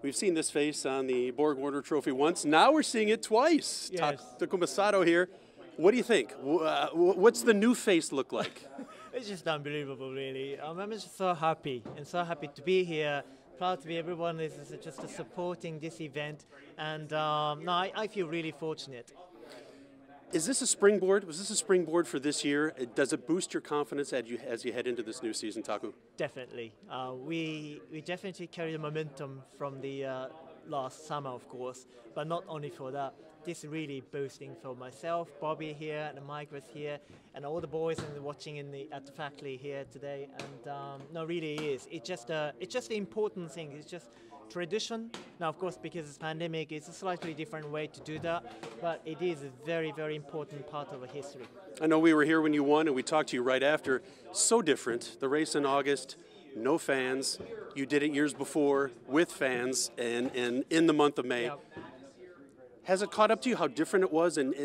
We've seen this face on the Borg Warner Trophy once. Now we're seeing it twice. Yes. Takuma Sato here. What do you think? What's the new face look like? It's just unbelievable, really. I'm just so happy and so happy to be here. Proud to be everyone is just supporting this event, and no, I feel really fortunate. Is this a springboard? Was this a springboard for this year? Does it boost your confidence as you head into this new season, Taku? Definitely. We definitely carry the momentum from the last summer, of course, but not only for that. This is really boosting for myself, Bobby here, and Mike was here, and all the boys and watching at the factory here today. And no, really is. It's just the important thing. It's just tradition. Now, of course, because it's pandemic, it's a slightly different way to do that, but it is a very, very important part of the history. I know we were here when you won, and we talked to you right after. So different. The race in August, no fans. You did it years before with fans, and in the month of May. Yep. Has it caught up to you how different it was, and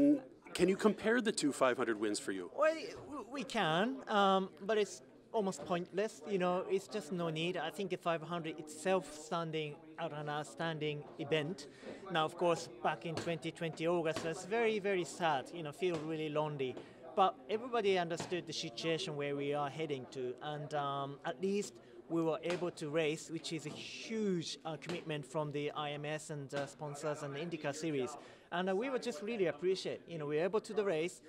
can you compare the two 500 wins for you? Well, we can, but it's almost pointless. You know, it's just no need. I think the 500 itself standing out an outstanding event. Now, of course, back in 2020 August, it's very, very sad. You know, feel really lonely. But everybody understood the situation where we are heading to, and at least we were able to race, which is a huge commitment from the IMS and sponsors and the IndyCar series. And we were just really appreciate, you know, we were able to the race,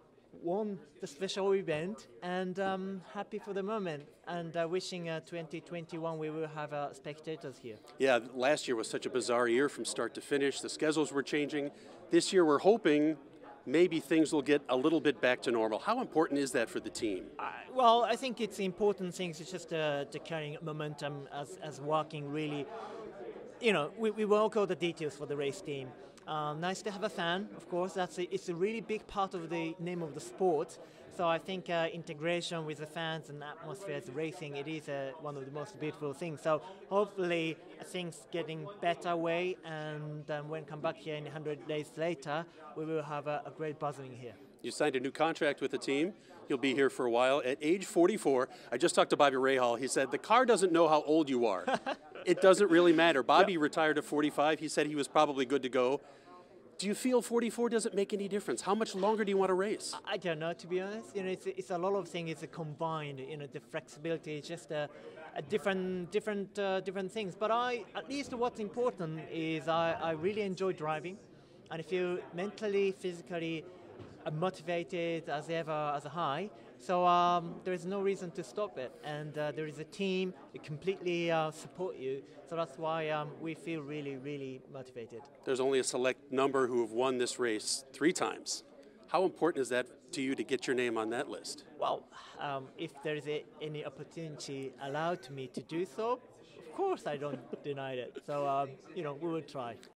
won the special event, and happy for the moment. And wishing 2021 we will have spectators here. Yeah, last year was such a bizarre year from start to finish. The schedules were changing. This year we're hoping maybe things will get a little bit back to normal. How important is that for the team? Well, I think it's important things. It's just the carrying momentum as working really. You know, we work all the details for the race team. Nice to have a fan, of course. It's a really big part of the name of the sport. So I think integration with the fans and atmosphere as racing, it is one of the most beautiful things. So hopefully things getting better way, and when come back here in 100 days later, we will have a great buzzing here. You signed a new contract with the team. You'll be here for a while. At age 44, I just talked to Bobby Rahal. He said, the car doesn't know how old you are. It doesn't really matter. Bobby retired at 45. He said he was probably good to go. Do you feel 44 doesn't make any difference? How much longer do you want to race? I don't know, to be honest. You know, it's a lot of things. It's a combined. You know, the flexibility is just a different things. But at least what's important is I really enjoy driving, and I feel mentally, physically motivated as ever, as a high. So there is no reason to stop it, and there is a team that completely support you. So that's why we feel really, really motivated. There's only a select number who have won this race 3 times. How important is that to you to get your name on that list? Well, if there is any opportunity allowed to me to do so, of course I don't deny it. So, you know, we will try.